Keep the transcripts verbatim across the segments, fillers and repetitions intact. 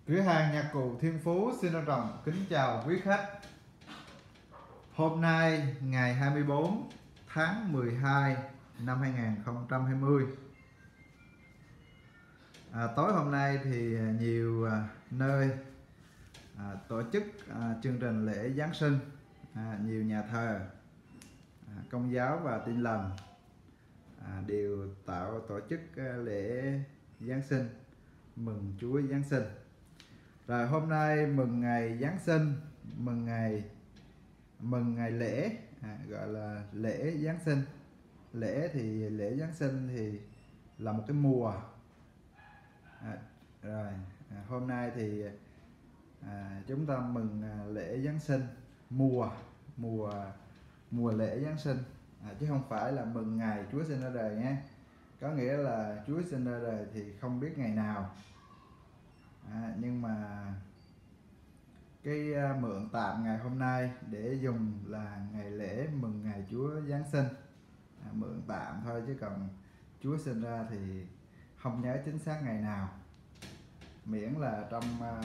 Cửa hàng nhạc cụ Thiên Phú xin trân trọng kính chào quý khách. Hôm nay ngày hai mươi tư tháng mười hai năm hai nghìn không trăm hai mươi, à, tối hôm nay thì nhiều à, nơi à, tổ chức à, chương trình lễ Giáng sinh, à, nhiều nhà thờ à, Công giáo và Tin lành à, đều tạo tổ chức à, lễ Giáng sinh, mừng Chúa Giáng sinh. Rồi hôm nay mừng ngày Giáng sinh, mừng ngày mừng ngày lễ, à, gọi là lễ Giáng sinh. Lễ thì lễ Giáng sinh thì là một cái mùa. À, rồi à, hôm nay thì à, chúng ta mừng à, lễ Giáng sinh, mùa mùa mùa lễ Giáng sinh, à, chứ không phải là mừng ngày Chúa sinh ra đời nhé. Có nghĩa là Chúa sinh ra đời thì không biết ngày nào, à, nhưng mà cái mượn tạm ngày hôm nay để dùng là ngày lễ mừng ngày Chúa Giáng sinh, à, mượn tạm thôi, chứ còn Chúa sinh ra thì không nhớ chính xác ngày nào, miễn là trong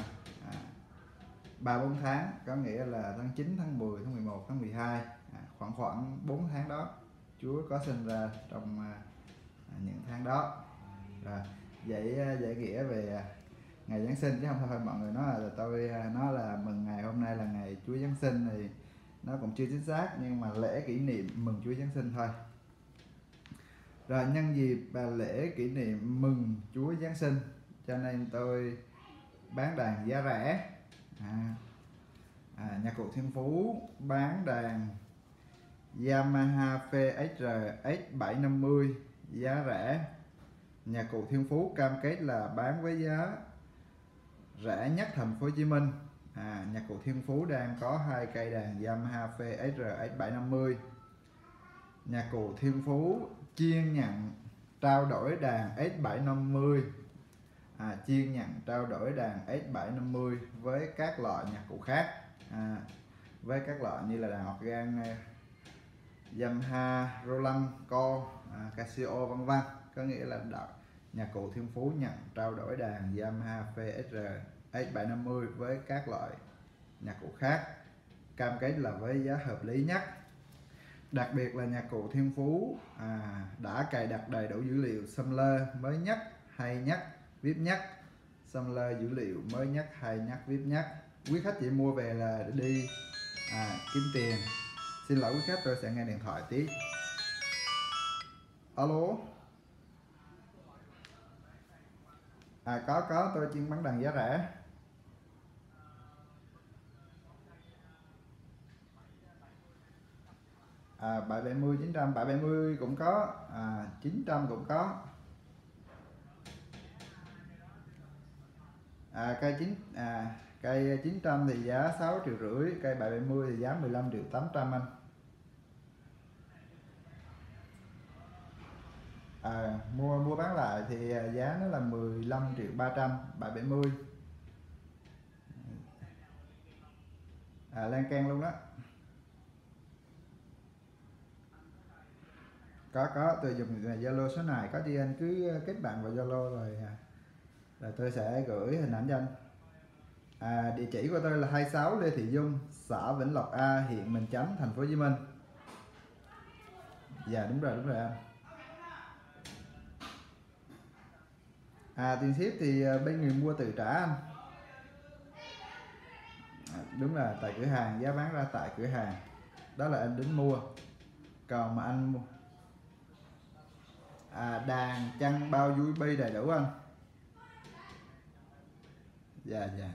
ba bốn tháng, có nghĩa là tháng chín, tháng mười, tháng mười một, tháng mười hai, à, khoảng khoảng bốn tháng đó Chúa có sinh ra trong à, những tháng đó. Rồi vậy dạy nghĩa về ngày Giáng sinh, chứ không thôi mọi người nói là tôi nói là mừng ngày hôm nay là ngày Chúa Giáng sinh thì nó cũng chưa chính xác, nhưng mà lễ kỷ niệm mừng Chúa Giáng sinh thôi. Rồi nhân dịp lễ kỷ niệm mừng Chúa Giáng sinh cho nên tôi bán đàn giá rẻ. à, à, Nhạc cụ Thiên Phú bán đàn Yamaha pê ích rờ ích bảy năm mươi giá rẻ. Nhạc cụ Thiên Phú cam kết là bán với giá rẻ nhất thành phố Hồ Chí Minh. À, Nhạc cụ Thiên Phú đang có hai cây đàn Yamaha pê ích rờ ích bảy năm mươi. Nhạc cụ Thiên Phú chuyên nhận trao đổi đàn ích bảy năm mươi, à, chuyên nhận trao đổi đàn ích bảy năm mươi với các loại nhạc cụ khác, à, với các loại như là đàn organ Yamaha, Roland, Co, à, Casio vân vân. Có nghĩa là đạo Nhạc cụ Thiên Phú nhận trao đổi đàn Yamaha pê ích rờ ích bảy năm mươi với các loại nhạc cụ khác, cam kết là với giá hợp lý nhất. Đặc biệt là Nhạc cụ Thiên Phú à, đã cài đặt đầy đủ dữ liệu sampler mới nhất, hay nhất, vê i pê nhất. Sampler dữ liệu mới nhất, hay nhất, vê i pê nhất. Quý khách chỉ mua về là đi à, kiếm tiền. Xin lỗi quý khách, tôi sẽ nghe điện thoại tí. Alo. À có có tôi chuyên bán đàn giá rẻ. À, bảy bảy mươi, chín trăm, bảy bảy mươi cũng có, à, chín trăm cũng có. À, cây chín à, cây chín trăm thì giá sáu triệu rưỡi, cây bảy bảy mươi thì giá mười lăm triệu tám trăm anh. À, mua mua bán lại thì giá nó là mười lăm triệu ba trăm, bảy bảy mươi. À, lan can luôn đó. Có có tôi dùng Zalo số này, có gì anh cứ kết bạn vào Zalo rồi rồi tôi sẽ gửi hình ảnh cho anh. À, địa chỉ của tôi là hai mươi sáu Lê Thị Dung, xã Vĩnh Lộc A, huyện Bình Chánh, thành phố Hồ Chí Minh. Dạ đúng rồi, đúng rồi anh. À, tiền ship thì bên người mua tự trả anh. À, đúng là tại cửa hàng, giá bán ra tại cửa hàng, đó là anh đến mua. Còn mà anh mua à, đàn chăn bao u ét bê đầy đủ anh. Dạ dạ.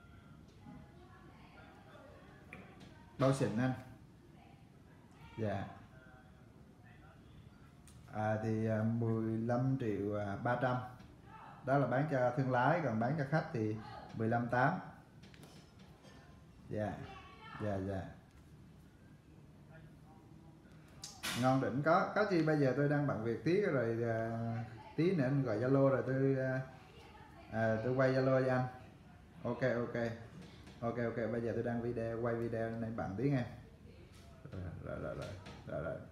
Bao xịn anh. Dạ. À, thì mười lăm triệu ba trăm, đó là bán cho thương lái, còn bán cho khách thì mười lăm tám. Dạ dạ dạ. Ngon đỉnh. Có có gì bây giờ tôi đang bận việc tí rồi, uh, tí nữa anh gọi Zalo rồi tôi uh, à, tôi quay Zalo cho anh. Ok ok ok ok bây giờ tôi đang video quay video nên bận tí nghe. Rồi rồi rồi rồi rồi, rồi.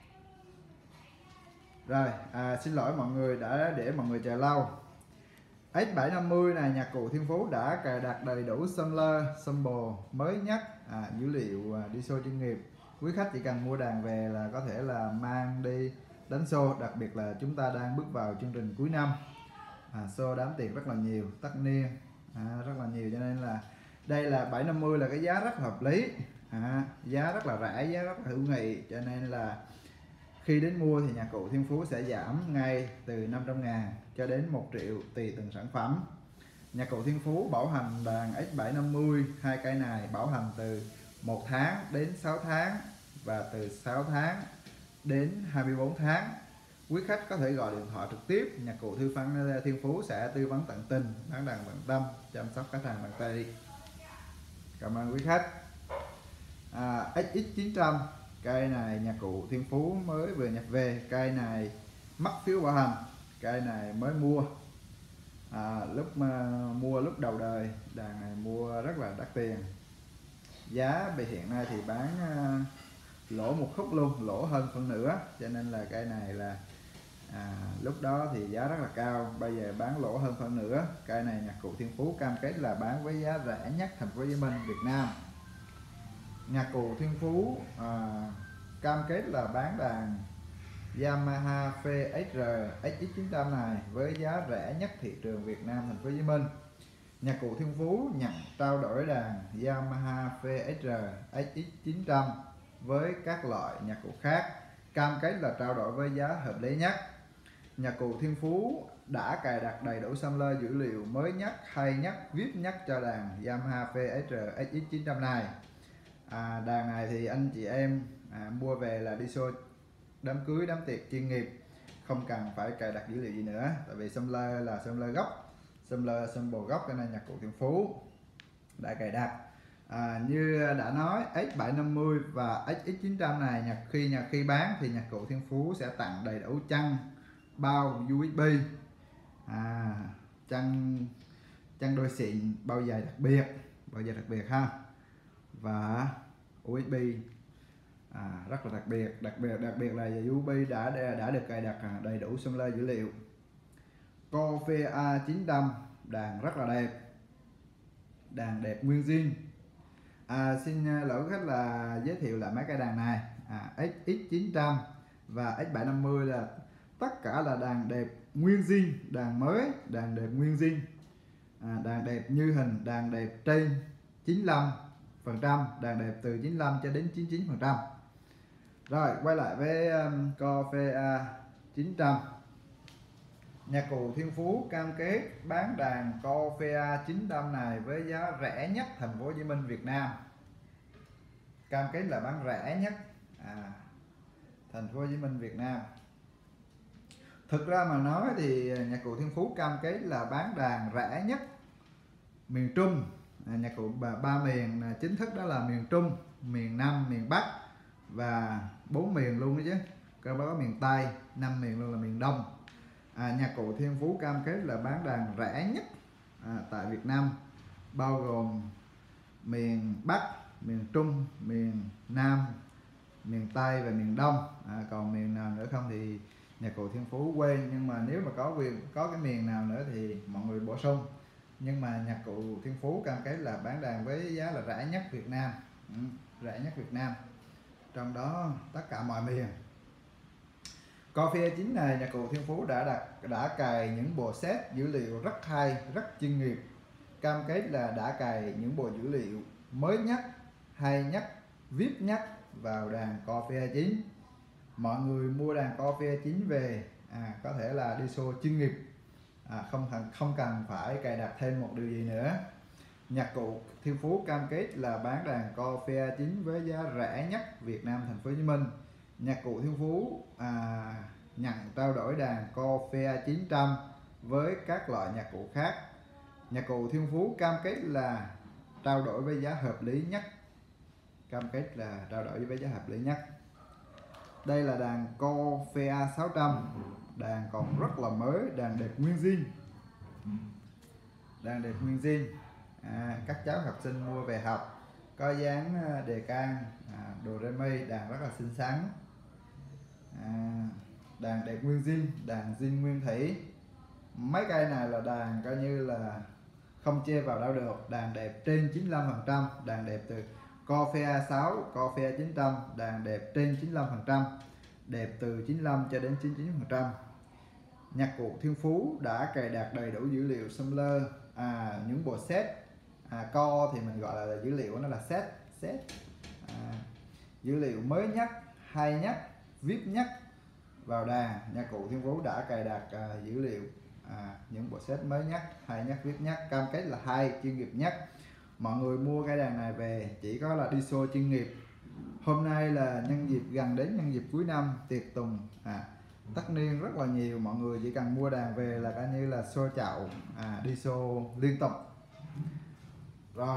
Rồi, à, xin lỗi mọi người đã để mọi người chờ lâu. ích bảy năm mươi này nhạc cụ Thiên Phú đã cài đặt đầy đủ sampler, sample mới nhất, à, dữ liệu à, đi show chuyên nghiệp. Quý khách chỉ cần mua đàn về là có thể là mang đi đánh show, đặc biệt là chúng ta đang bước vào chương trình cuối năm, à, show đám tiệc rất là nhiều, tất niên, à, rất là nhiều, cho nên là đây là bảy năm mươi là cái giá rất hợp lý, à, giá rất là rẻ, giá rất là hữu nghị, cho nên là khi đến mua thì nhạc cụ Thiên Phú sẽ giảm ngay từ năm trăm ngàn cho đến một triệu tùy từng sản phẩm. Nhạc cụ Thiên Phú bảo hành đàn ích bảy năm mươi hai cây này bảo hành từ một tháng đến sáu tháng và từ sáu tháng đến hai mươi bốn tháng. Quý khách có thể gọi điện thoại trực tiếp, nhạc cụ Thư Văn Thiên Phú sẽ tư vấn tận tình, bán đàn tận tâm, chăm sóc khách hàng tận tay. Cảm ơn quý khách. à, ích ích chín trăm cây này nhạc cụ Thiên Phú mới vừa nhập về, cây này mất phiếu bảo hành, cây này mới mua, à, lúc uh, mua lúc đầu đời, đàn này mua rất là đắt tiền, giá về hiện nay thì bán uh, lỗ một khúc luôn, lỗ hơn phân nửa, cho nên là cây này là à, lúc đó thì giá rất là cao, bây giờ bán lỗ hơn phân nửa. Cây này nhạc cụ Thiên Phú cam kết là bán với giá rẻ nhất thành phố Hồ Chí Minh, Việt Nam. Nhạc cụ Thiên Phú à, cam kết là bán đàn Yamaha phê ích rờ ích ích chín trăm này với giá rẻ nhất thị trường Việt Nam, thành phố Hồ Chí Minh. Nhạc cụ Thiên Phú nhận trao đổi đàn Yamaha phê ích rờ ích ích chín trăm với các loại nhạc cụ khác, cam kết là trao đổi với giá hợp lý nhất. Nhạc cụ Thiên Phú đã cài đặt đầy đủ sampler dữ liệu mới nhất, hay nhất, vê i pê nhất cho đàn Yamaha phê ích rờ ích ích chín trăm này. À, đàn này thì anh chị em à, mua về là đi show đám cưới, đám tiệc chuyên nghiệp, không cần phải cài đặt dữ liệu gì nữa, tại vì sampler là sampler gốc, sampler sample gốc, cho nên nhạc cụ Thiên Phú đã cài đặt. À, như đã nói, ích bảy năm mươi và ích ích chín trăm này nhạc khi nhạc khi bán thì nhạc cụ Thiên Phú sẽ tặng đầy đủ chân bao u ét bê, à, chân chân đôi xịn, bao giày đặc biệt, bao giày đặc biệt ha, và u ét bê à, rất là đặc biệt, đặc biệt đặc biệt là u ét bê đã đã được cài đặt đầy đủ sampler dữ liệu. Corvea chín trăm đàn rất là đẹp, đàn đẹp nguyên zin. À, xin lỗi khách là giới thiệu lại mấy cái đàn này, à, ích ích chín trăm và ích bảy năm mươi là tất cả là đàn đẹp nguyên zin, đàn mới, đàn đẹp nguyên zin, à, đàn đẹp như hình, đàn đẹp trên chín mươi lăm phần trăm, đàn đẹp từ chín mươi lăm cho đến chín mươi chín phần trăm. Rồi quay lại với um, Corvea chín trăm. Nhạc cụ Thiên Phú cam kết bán đàn Corvea chín trăm này với giá rẻ nhất thành phố Hồ Chí Minh, Việt Nam. Cam kết là bán rẻ nhất à, thành phố Hồ Chí Minh, Việt Nam. Thực ra mà nói thì nhạc cụ Thiên Phú cam kết là bán đàn rẻ nhất miền Trung. À, nhạc cụ ba, ba miền chính thức đó là miền Trung, miền Nam, miền Bắc và bốn miền luôn đó chứ, có có miền Tây, năm miền luôn là miền Đông. À, nhạc cụ Thiên Phú cam kết là bán đàn rẻ nhất à, tại Việt Nam, bao gồm miền Bắc, miền Trung, miền Nam, miền Tây và miền Đông. À, còn miền nào nữa không thì nhạc cụ Thiên Phú quên, nhưng mà nếu mà có quyền có cái miền nào nữa thì mọi người bổ sung. Nhưng mà nhạc cụ Thiên Phú cam kết là bán đàn với giá là rẻ nhất Việt Nam, ừ, rẻ nhất Việt Nam, trong đó tất cả mọi miền. Corvea chín này nhạc cụ Thiên Phú đã đặt đã cài những bộ set dữ liệu rất hay, rất chuyên nghiệp, cam kết là đã cài những bộ dữ liệu mới nhất, hay nhất, vê i pê nhất vào đàn Corvea chín. Mọi người mua đàn Corvea chín về à, có thể là đi show chuyên nghiệp, à, không cần không cần phải cài đặt thêm một điều gì nữa. Nhạc cụ Thiên Phú cam kết là bán đàn Corvea chín với giá rẻ nhất Việt Nam, thành phố Hồ Chí Minh. Nhạc cụ Thiên Phú à, nhận trao đổi đàn Corvea chín trăm với các loại nhạc cụ khác. Nhạc cụ Thiên Phú cam kết là trao đổi với giá hợp lý nhất, cam kết là trao đổi với giá hợp lý nhất. Đây là đàn Corvea sáu trăm, đàn còn rất là mới, đàn đẹp nguyên zin, đàn đẹp nguyên zin. À, các cháu học sinh mua về học có dáng đề can, à, đồ rê mi, đàn rất là xinh xắn, à, đàn đẹp nguyên zin, đàn zin nguyên thủy, mấy cây này là đàn coi như là không chê vào đâu được, đàn đẹp trên chín mươi lăm phần trăm, đàn đẹp từ co phe a sáu, co phe a chín trăm, đàn đẹp trên chín mươi lăm phần trăm, đẹp từ chín mươi lăm cho đến chín mươi chín phần trăm. Nhạc cụ Thiên Phú đã cài đặt đầy đủ dữ liệu sampler, à, những bộ set, à, co thì mình gọi là dữ liệu nó là set, set. À, dữ liệu mới nhất, hay nhất, vê i pê nhất vào đàn. Nhạc cụ Thiên Phú đã cài đặt à, dữ liệu, à, những bộ set mới nhất, hay nhất, vê i pê nhất, cam kết là hay, chuyên nghiệp nhất. Mọi người mua cái đàn này về chỉ có là đi show chuyên nghiệp. Hôm nay là nhân dịp gần đến nhân dịp cuối năm, tiệc tùng, à, tất niên rất là nhiều, mọi người chỉ cần mua đàn về là coi như là show chậu, à, đi show liên tục. Rồi,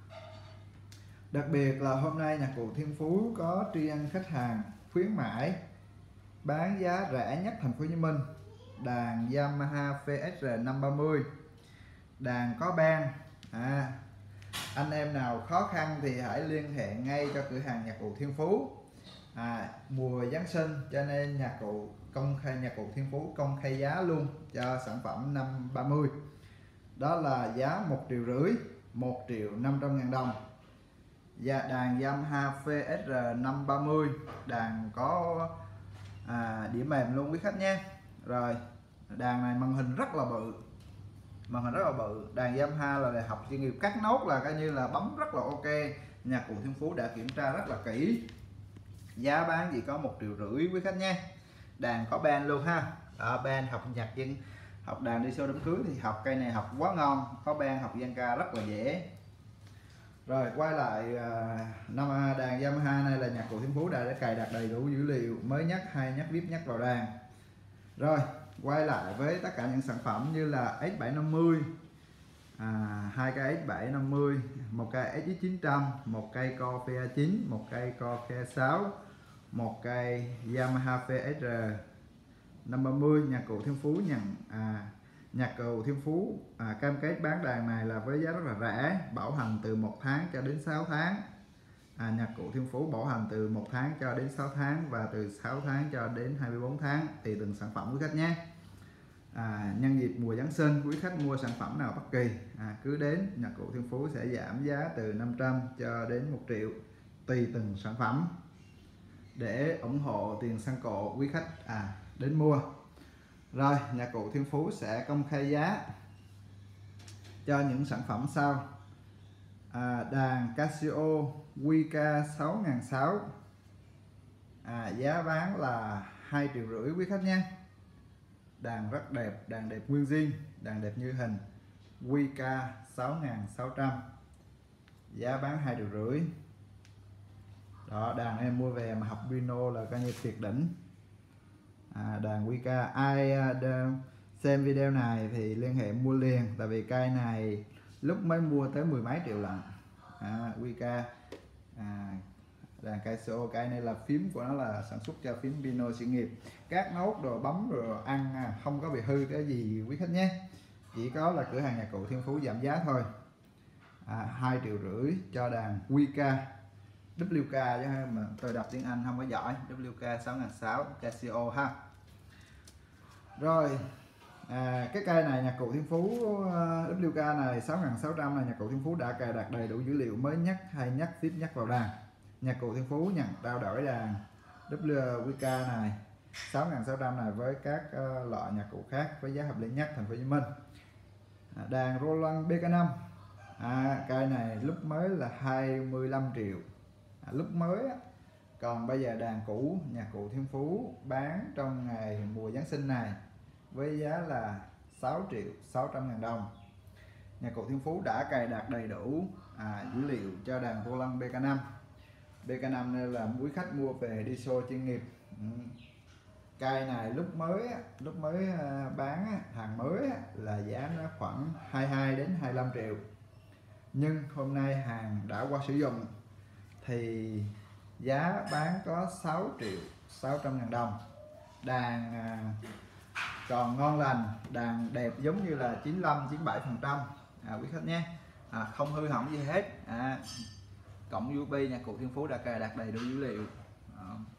đặc biệt là hôm nay Nhạc cụ Thiên Phú có tri ân khách hàng khuyến mãi bán giá rẻ nhất thành phố Hồ Chí Minh. Đàn Yamaha pê ét rờ năm ba mươi, đàn có band. À, anh em nào khó khăn thì hãy liên hệ ngay cho cửa hàng Nhạc cụ Thiên Phú. À, mùa Giáng sinh cho nên nhạc cụ công khai Nhạc cụ Thiên Phú công khai giá luôn cho sản phẩm năm ba mươi. Đó là giá một triệu rưỡi, một triệu năm trăm ngàn đồng. Và đàn Yamaha pê ét rờ năm ba mươi, đàn có à, đĩa mềm luôn quý khách nha. Rồi, đàn này màn hình rất là bự, màn hình rất là bự. Đàn Yamaha là đại học chuyên nghiệp, cắt nốt là coi như là bấm rất là ok. Nhạc cụ Thiên Phú đã kiểm tra rất là kỹ. Giá bán chỉ có một triệu rưỡi quý khách nha. Đàn có band luôn ha. Đó, band học nhạc dân, học đàn đi show đám cưới thì học cây này học quá ngon. Có band học dân ca rất là dễ. Rồi quay lại à, năm đàn Yamaha này là Nhạc cụ Thiên Phú đã, đã cài đặt đầy đủ dữ liệu mới nhất, hay nhất, vê i pê nhất vào đàn. Rồi quay lại với tất cả những sản phẩm như là ét bảy năm mươi, à, hai cây ét bảy năm mươi, một cây ét ích chín trăm, một cây co phe a chín, một cây co phe a sáu, một cây Yamaha pê ét rờ năm ba mươi. Nhạc cụ Thiên Phú nhận à, Nhạc cụ Thiên Phú à, cam kết bán đàn này là với giá rất là rẻ, bảo hành từ một tháng cho đến sáu tháng. À, Nhạc cụ Thiên Phú bảo hành từ một tháng cho đến sáu tháng và từ sáu tháng cho đến hai mươi bốn tháng tùy từng sản phẩm quý khách nhé. À, nhân dịp mùa Giáng sinh, quý khách mua sản phẩm nào bất kỳ à, cứ đến Nhạc cụ Thiên Phú sẽ giảm giá từ năm trăm cho đến một triệu tùy từng sản phẩm để ủng hộ tiền xăng cộ quý khách à, đến mua. Rồi, Nhạc cụ Thiên Phú sẽ công khai giá cho những sản phẩm sau. À, đàn Casio quy ca sáu nghìn sáu trăm, à, giá bán là hai triệu rưỡi quý khách nha. Đàn rất đẹp, đàn đẹp nguyên zin, đàn đẹp như hình, quy ca sáu nghìn sáu trăm, giá bán hai triệu rưỡi. Đó, đàn em mua về mà học piano là coi như tuyệt đỉnh. À, đàn quy ca ai uh, xem video này thì liên hệ mua liền, tại vì cây này lúc mới mua tới mười mấy triệu lận. À, quy ca à, đàn Casio, cây này là phím của nó là sản xuất cho phím piano chuyên nghiệp, các nốt đồ bấm rồi ăn à, không có bị hư cái gì quý khách nhé. Chỉ có là cửa hàng Nhạc cụ Thiên Phú giảm giá thôi, à, hai triệu rưỡi cho đàn quy ca vê kép ca chứ mà tôi đọc tiếng Anh không có giỏi. vê kép ca sáu nghìn sáu trăm Casio ha. Rồi à, cái cây này Nhạc cụ Thiên Phú vê kép ca này sáu nghìn sáu trăm là Nhạc cụ Thiên Phú đã cài đặt đầy đủ dữ liệu mới nhất, hay nhất, vê i pê nhất vào đàn. Nhạc cụ Thiên Phú nhận trao đổi đàn vê kép ca này sáu nghìn sáu trăm này với các uh, loại nhạc cụ khác với giá hợp lý nhất thành phố Hồ Chí Minh. À, đàn Roland bê ca năm, à, cây này lúc mới là hai mươi lăm triệu, à, lúc mới á. Còn bây giờ đàn cũ Nhạc cụ Thiên Phú bán trong ngày mùa Giáng sinh này với giá là sáu triệu sáu trăm ngàn đồng. Nhạc cụ Thiên Phú đã cài đặt đầy đủ à, dữ liệu cho đàn Roland bê ca năm. bê ca năm này là quý khách mua về đi show chuyên nghiệp. Ừ. Cây này lúc mới lúc mới bán hàng mới là giá nó khoảng hai mươi hai đến hai mươi lăm triệu, nhưng hôm nay hàng đã qua sử dụng thì giá bán có sáu triệu sáu trăm ngàn đồng. Đàn à, còn ngon lành, đàn đẹp giống như là chín mươi lăm chín mươi bảy phần trăm à, quý khách nhé, à, không hư hỏng gì hết. À, cộng u ét bê Nhạc cụ Thiên Phú đã cài đặt đầy đủ dữ liệu.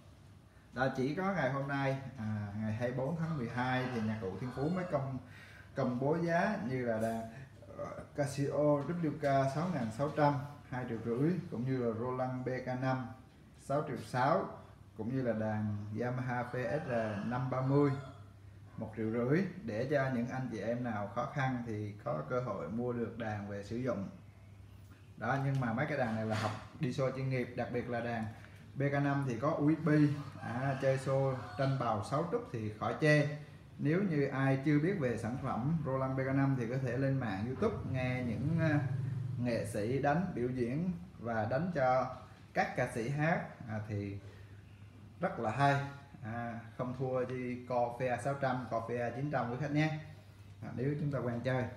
Đó, chỉ có ngày hôm nay à, ngày hai mươi bốn tháng mười hai thì Nhạc cụ Thiên Phú mới công combo giá như là đàn Casio vê kép ca sáu nghìn sáu trăm, hai triệu rưỡi, cũng như là Roland bê ca năm sáu triệu sáu, cũng như là đàn Yamaha pê ét rờ năm ba mươi một triệu rưỡi, để cho những anh chị em nào khó khăn thì có cơ hội mua được đàn về sử dụng đó. Nhưng mà mấy cái đàn này là học đi show chuyên nghiệp, đặc biệt là đàn bê ca năm thì có u ét bê, à, chơi show tranh bào sáu trúc thì khỏi chê. Nếu như ai chưa biết về sản phẩm Roland bê ca năm thì có thể lên mạng YouTube nghe những nghệ sĩ đánh biểu diễn và đánh cho các ca sĩ hát, à, thì rất là hay, à, không thua gì Corsair sáu trăm, Corsair chín trăm với khách nhé, à, nếu chúng ta quen chơi.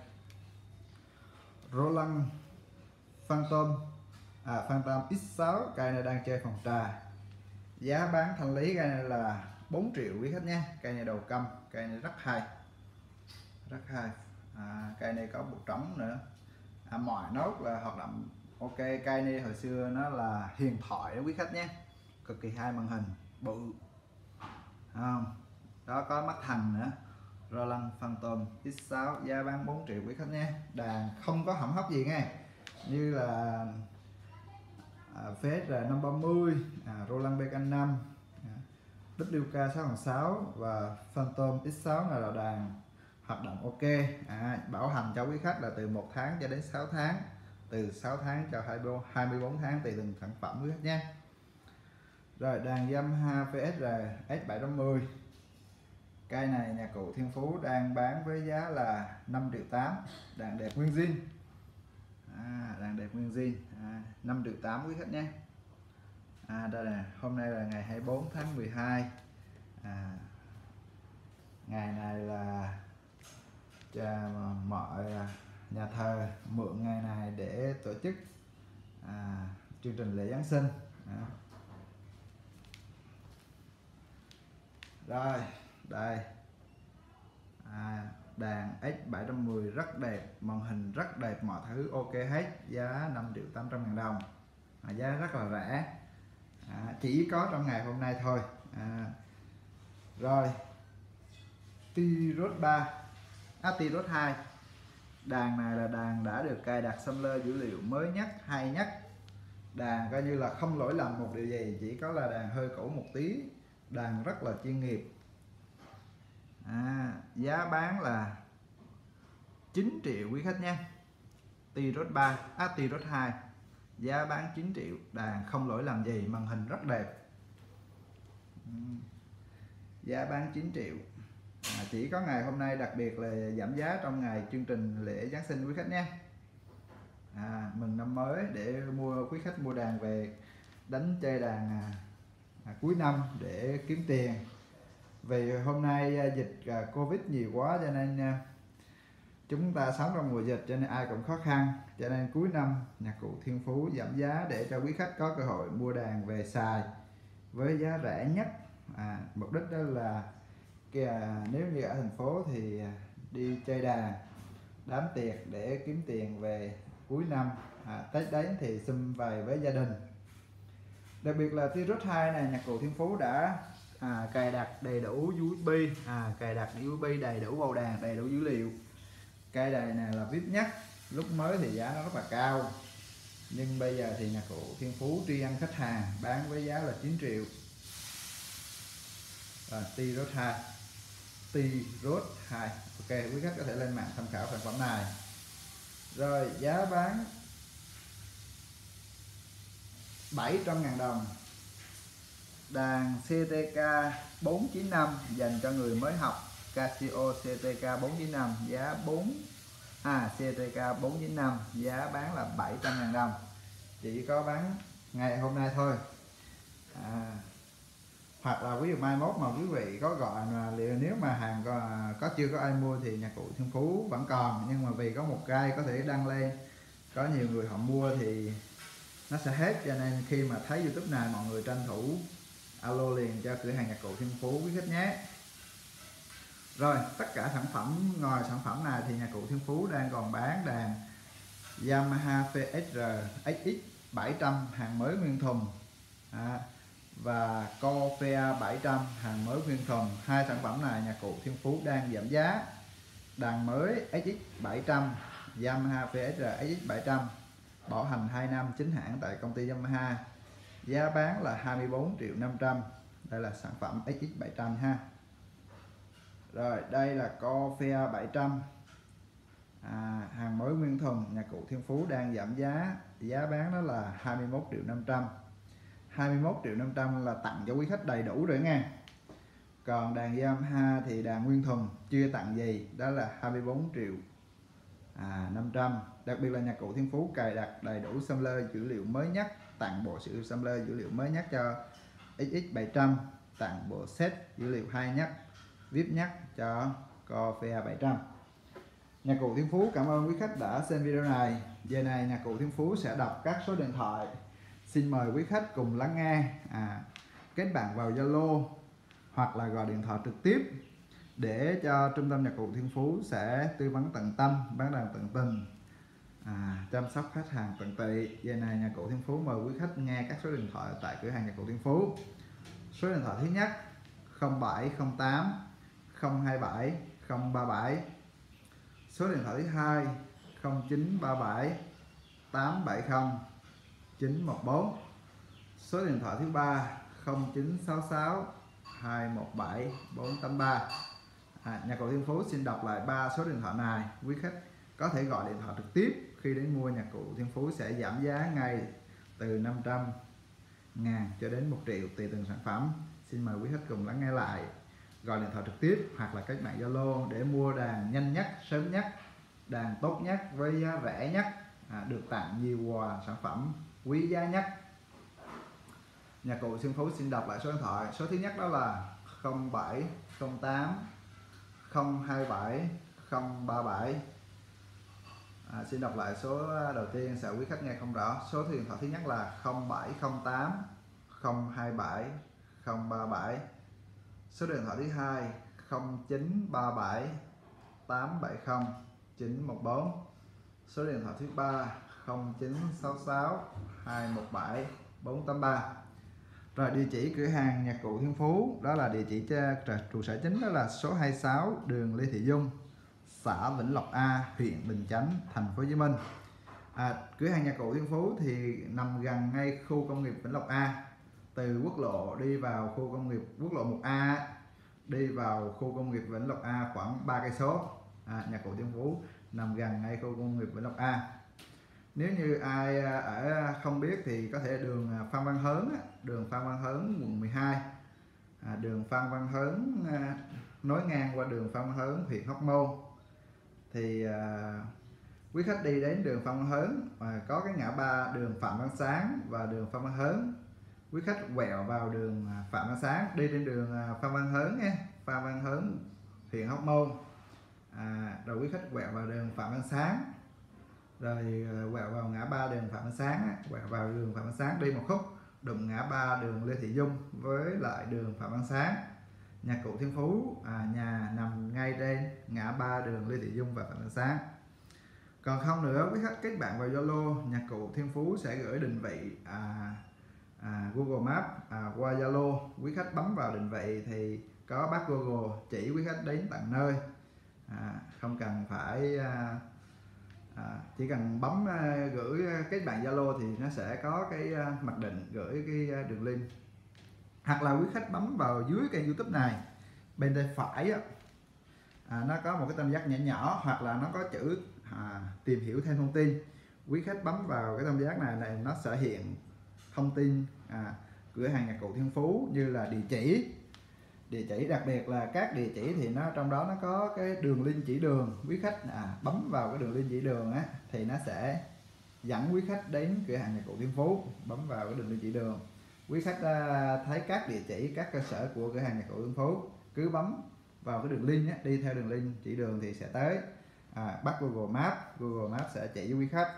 Roland Phantom, à, Phantom ích sáu, cây này đang chơi phòng trà, giá bán thanh lý cây này là bốn triệu quý khách nhé. Cây này đầu câm, cây này rất hay, rất hay, à, cây này có bộ trống nữa, à, mọi nốt là hoạt động ok. Cây này hồi xưa nó là huyền thoại đó quý khách nhé, cực kỳ hay, màn hình bự, không đó, có mắt thần nữa. Roland Phantom ích sáu giá bán bốn triệu quý khách nhé. Đàn không có hỏng hóc gì nghe, như là à, pê ét rờ năm ba mươi, à, Roland bê ca năm, à, vê kép ca sáu nghìn sáu và Phantom ích sáu này là đàn hoạt động ok, à, bảo hành cho quý khách là từ một tháng cho đến sáu tháng, từ sáu tháng cho hai mươi bốn tháng tùy từng sản phẩm quý khách nhé. Rồi đàn Yamaha pê ét rờ ét bảy trăm năm mươi, cây này nhà cụ Thiên Phú đang bán với giá là năm triệu tám, đàn đẹp nguyên zin, à, đàn đẹp nguyên zin, à, năm triệu tám quý khách nhé. À, đây là hôm nay là ngày hai mươi bốn tháng mười hai, à, ngày này là cho mọi nhà thờ mượn ngày này để tổ chức à, chương trình lễ Giáng sinh. À. Rồi đây, à, đàn ích bảy trăm mười rất đẹp, màn hình rất đẹp, mọi thứ ok hết, giá năm triệu tám trăm ngàn đồng, à, giá rất là rẻ, à, chỉ có trong ngày hôm nay thôi. À, rồi T-Road ba, à, T-Road hai, đàn này là đàn đã được cài đặt sampler dữ liệu mới nhất, hay nhất, đàn coi như là không lỗi lầm một điều gì, chỉ có là đàn hơi cũ một tí, đàn rất là chuyên nghiệp. À, giá bán là chín triệu quý khách nha. T-Road ba, à, T-Road hai giá bán chín triệu, đàn không lỗi làm gì, màn hình rất đẹp, giá bán chín triệu, à, chỉ có ngày hôm nay, đặc biệt là giảm giá trong ngày chương trình lễ Giáng sinh quý khách nhé. À, mừng năm mới để mua quý khách mua đàn về đánh chơi đàn à, à, cuối năm để kiếm tiền. Vì hôm nay à, dịch à, Covid nhiều quá cho nên à, chúng ta sống trong mùa dịch cho nên ai cũng khó khăn, cho nên cuối năm nhạc cụ Thiên Phú giảm giá để cho quý khách có cơ hội mua đàn về xài với giá rẻ nhất. À, mục đích đó là kìa, nếu như ở thành phố thì đi chơi đàn đám tiệc để kiếm tiền về cuối năm, à, Tết đến thì sum về với gia đình. Đặc biệt là T-Road hai này nhạc cụ Thiên Phú đã à, cài đặt đầy đủ u ét bê, à, cài đặt u ét bê đầy đủ vào đàn, đầy đủ dữ liệu. Cây đàn này là vê i pê nhất, lúc mới thì giá nó rất là cao, nhưng bây giờ thì nhạc cụ Thiên Phú tri ân khách hàng bán với giá là chín triệu. Và T-Road hai, T-Road hai, ok, quý khách có thể lên mạng tham khảo sản phẩm này. Rồi giá bán bảy trăm ngàn đồng, đàn xê tê ca bốn chín năm dành cho người mới học, Casio xê tê ca bốn chín năm giá bốn, à, xê tê ca bốn chín năm giá bán là bảy trăm ngàn đồng, chỉ có bán ngày hôm nay thôi. À, hoặc là ví dụ mai mốt mà quý vị có gọi mà nếu mà hàng có, có chưa có ai mua thì nhạc cụ Thiên Phú vẫn còn, nhưng mà vì có một cây có thể đăng lên, có nhiều người họ mua thì nó sẽ hết, cho nên khi mà thấy YouTube này mọi người tranh thủ alo liền cho cửa hàng nhạc cụ Thiên Phú quý khách nhé. Rồi tất cả sản phẩm, ngoài sản phẩm này thì nhạc cụ Thiên Phú đang còn bán đàn Yamaha pê ét rờ ích ích bảy trăm hàng mới nguyên thùng, à, và Corsair bảy trăm hàng mới nguyên thùng. Hai sản phẩm này nhạc cụ Thiên Phú đang giảm giá, đàn mới ích ích bảy trăm, Yamaha pê ét rờ ích ích bảy trăm, bảo hành hai năm, chính hãng tại công ty Yamaha, giá bán là hai mươi bốn triệu năm trăm. Đây là sản phẩm ích ích bảy trăm ha. Rồi đây là Corvair bảy trăm, à, hàng mới nguyên thùng, nhà cụ Thiên Phú đang giảm giá, giá bán đó là hai mươi mốt triệu năm trăm. hai mươi mốt triệu năm trăm là tặng cho quý khách đầy đủ rồi nha. Còn đàn Yamaha thì đàn nguyên thùng chưa tặng gì, đó là hai mươi bốn triệu à, năm trăm. Đặc biệt là nhà cụ Thiên Phú cài đặt đầy đủ sampler dữ liệu mới nhất, tặng bộ sự sampler dữ liệu mới nhất cho ích ích bảy trăm, tặng bộ set dữ liệu hai nhắc, vê i pê nhắc cho Corvair bảy trăm. Nhà cụ Thiên Phú cảm ơn quý khách đã xem video này. Giờ này nhà cụ Thiên Phú sẽ đọc các số điện thoại. Xin mời quý khách cùng lắng nghe, à, kết bạn vào Zalo hoặc là gọi điện thoại trực tiếp để cho trung tâm nhà cụ Thiên Phú sẽ tư vấn tận tâm, bán hàng tận tình, à, chăm sóc khách hàng tận tụy. Giờ này nhà cụ Thiên Phú mời quý khách nghe các số điện thoại tại cửa hàng nhà cụ Thiên Phú. Số điện thoại thứ nhất không bảy không tám không hai bảy không ba bảy. Số điện thoại thứ hai không chín ba bảy tám bảy không chín một bốn. Số điện thoại thứ ba không chín sáu sáu hai một bảy bốn tám ba. À, nhà cụ Thiên Phú xin đọc lại ba số điện thoại này. Quý khách có thể gọi điện thoại trực tiếp. Khi đến mua, nhà cụ Thiên Phú sẽ giảm giá ngay từ năm trăm ngàn cho đến một triệu tùy từng sản phẩm. Xin mời quý khách cùng lắng nghe lại, gọi điện thoại trực tiếp hoặc là các bạn Zalo để mua đàn nhanh nhất, sớm nhất, đàn tốt nhất với giá rẻ nhất, à, được tặng nhiều quà sản phẩm quý giá nhất. Nhà cụ Thiên Phú xin đọc lại số điện thoại. Số thứ nhất đó là không bảy không tám không hai bảy không ba bảy. À, xin đọc lại số đầu tiên sợ quý khách nghe không rõ. Số điện thoại thứ nhất là không bảy không tám không hai bảy không ba bảy. Số điện thoại thứ hai không chín ba bảy tám bảy không chín một bốn. Số điện thoại thứ ba không chín sáu sáu hai một bảy bốn tám ba. Rồi địa chỉ cửa hàng nhà cụ Thiên Phú đó là địa chỉ trụ sở chính đó là số hai mươi sáu đường Lê Thị Dung, xã Vĩnh Lộc A, huyện Bình Chánh, thành phố Hồ Chí Minh. À, cửa hàng nhà cụ Thiên Phú thì nằm gần ngay khu công nghiệp Vĩnh Lộc A. Từ quốc lộ đi vào khu công nghiệp quốc lộ một A đi vào khu công nghiệp Vĩnh Lộc A khoảng ba cây số. À, nhà cụ Thiên Phú nằm gần ngay khu công nghiệp Vĩnh Lộc A. Nếu như ai ở không biết thì có thể đường Phan Văn Hớn, đường Phan Văn Hớn quận mười hai, à, đường Phan Văn Hớn nối ngang qua đường Phan Văn Hớn huyện Hóc Môn. Thì à, quý khách đi đến đường Phan Văn Hớn và có cái ngã ba đường Phạm Văn Sáng và đường Phan Văn Hớn. Quý khách quẹo vào đường Phạm Văn Sáng, đi trên đường Phan Văn Hớn nha, Phan Văn Hớn huyện Hóc Môn. À, rồi quý khách quẹo vào đường Phạm Văn Sáng, rồi quẹo vào ngã ba đường Phạm Văn Sáng, quẹo vào đường Phạm Văn Sáng đi một khúc đụng ngã ba đường Lê Thị Dung với lại đường Phạm Văn Sáng. Nhà cụ Thiên Phú, à, nhà nằm ngay trên ngã ba đường Lê Thị Dung và Phạm Văn Sáng. Còn không nữa, quý khách kết bạn vào Zalo, nhà cụ Thiên Phú sẽ gửi định vị à, à, Google Maps à, qua Zalo. Quý khách bấm vào định vị thì có bác Google chỉ quý khách đến tận nơi, à, không cần phải à, à, chỉ cần bấm à, gửi kết bạn Zalo thì nó sẽ có cái à, mặc định gửi cái đường link. Hoặc là quý khách bấm vào dưới kênh YouTube này bên tay phải á, à, nó có một cái tam giác nhỏ nhỏ hoặc là nó có chữ à, tìm hiểu thêm thông tin. Quý khách bấm vào cái tam giác này này nó sẽ hiện thông tin à, cửa hàng nhà cụ Thiên Phú như là địa chỉ, địa chỉ đặc biệt là các địa chỉ thì nó trong đó nó có cái đường link chỉ đường. Quý khách à, bấm vào cái đường link chỉ đường á thì nó sẽ dẫn quý khách đến cửa hàng nhà cụ Thiên Phú. Bấm vào cái đường link chỉ đường, quý khách à, thấy các địa chỉ các cơ sở của cửa hàng nhà cụ Thiên Phú, cứ bấm vào cái đường link á, đi theo đường link chỉ đường thì sẽ tới. À, bắt Google Maps, Google Maps sẽ chỉ với quý khách.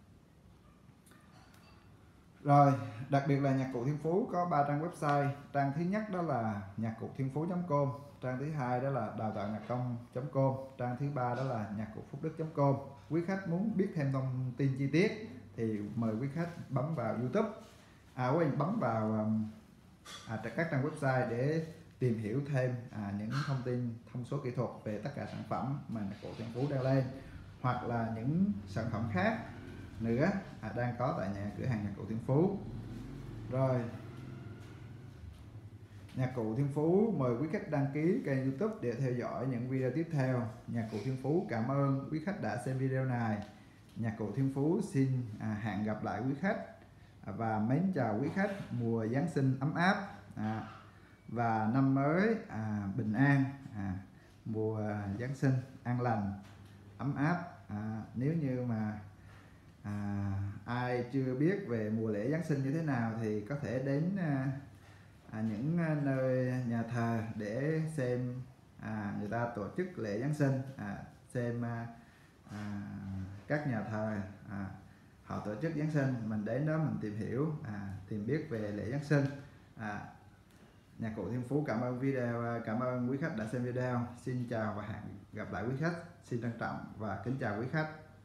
Rồi, đặc biệt là nhạc cụ Thiên Phú có ba trang website. Trang thứ nhất đó là nhạc cụ thiên phú chấm com, trang thứ hai đó là đào tạo nhạc công chấm com, trang thứ ba đó là nhạc cụ phúc đức chấm com. Quý khách muốn biết thêm thông tin chi tiết thì mời quý khách bấm vào YouTube, à quên bấm vào à, các trang website để tìm hiểu thêm à, những thông tin thông số kỹ thuật về tất cả sản phẩm mà Nhạc Cụ Thiên Phú đang lên, hoặc là những sản phẩm khác nữa à, đang có tại nhà cửa hàng Nhạc Cụ Thiên Phú. Rồi, Nhạc Cụ Thiên Phú mời quý khách đăng ký kênh YouTube để theo dõi những video tiếp theo. Nhạc Cụ Thiên Phú cảm ơn quý khách đã xem video này. Nhạc Cụ Thiên Phú xin à, hẹn gặp lại quý khách à, và mến chào quý khách mùa Giáng sinh ấm áp à, và năm mới à, bình an, à, mùa Giáng sinh an lành ấm áp. À, nếu như mà à, ai chưa biết về mùa lễ Giáng sinh như thế nào thì có thể đến à, à, những nơi nhà thờ để xem à, người ta tổ chức lễ Giáng sinh, à, xem à, à, các nhà thờ à, họ tổ chức Giáng sinh, mình đến đó mình tìm hiểu, à, tìm biết về lễ Giáng sinh. à, Nhạc Cụ Thiên Phú cảm ơn video, cảm ơn quý khách đã xem video. Xin chào và hẹn gặp lại quý khách. Xin trân trọng và kính chào quý khách.